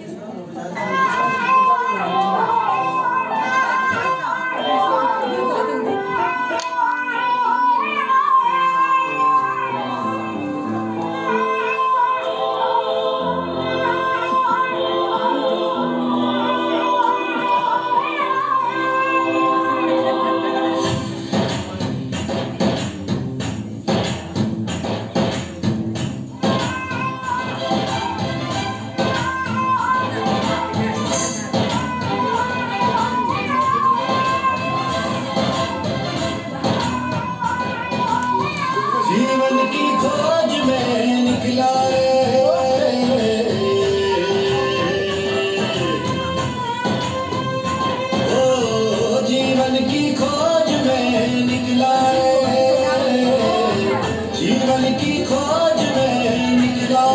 जीवन की खोज में निकला ओ जीवन की खोज में निकला जीवन की खोज में निकला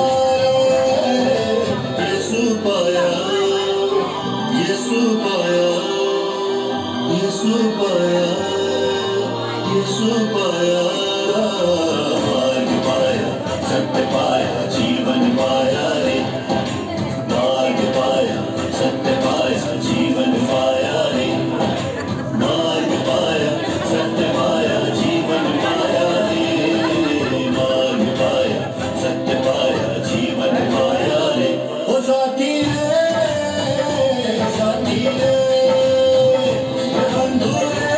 यीशु पाया यीशु पाया यीशु पाया यीशु पाया मार्ग पाया सत्य पाया जीवन पाया रे मार्ग पाया सत्य पाया जीवन पाया रे मार्ग पाया सत्य पाया जीवन पाया रे मार्ग पाया सत्य पाया जीवन पाया रे ओ साथी रे बंधु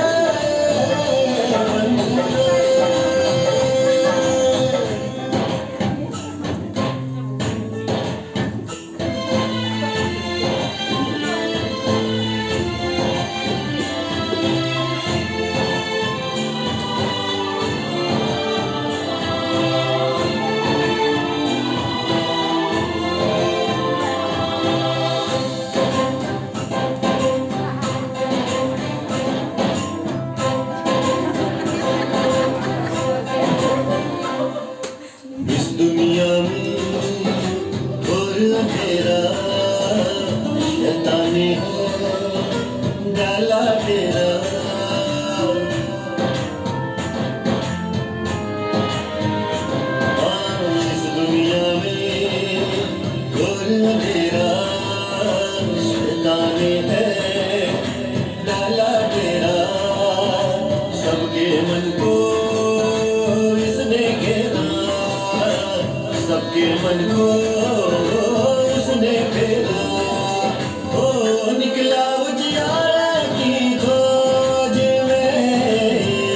दुनिया में और अंधेरा शैतानी डाला तेरा इस दुनिया में और अंधेरा शैतानी है डाला तेरा सबके मन को इसने घेरा सबके मन को उसने फेरा ओ निकला उजियारा की खोज में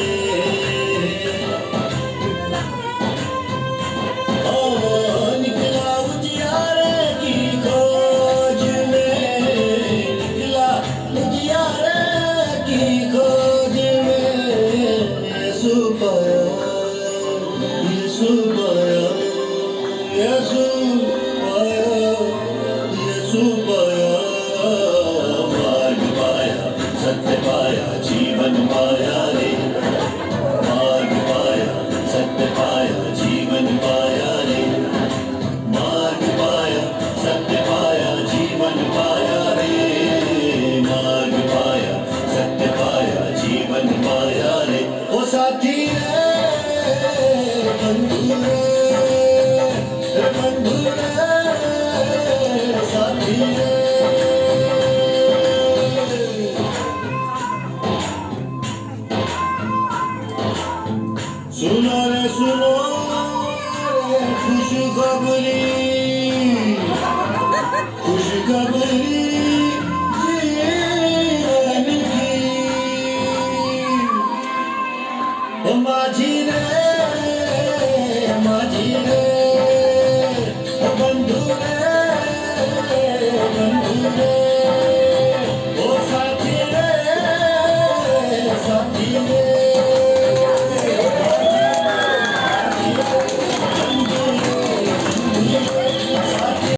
ओ निकला उजियारा की खोज में निकला उजियारा की खोज में यीशु पाया यीशु पाया यीशु पाया यीशु पाया मार्ग पाया सत्य पाया जीवन पाया रे मार्ग पाया सत्य पाया जीवन पाया रे मार्ग पाया सत्य पाया जीवन पाया रे मार्ग पाया सत्य पाया जीवन पाया रे ओ साथी बंधु सुनो रे सुनो रे खुशखबरी खुशखबरी जीवन की माझी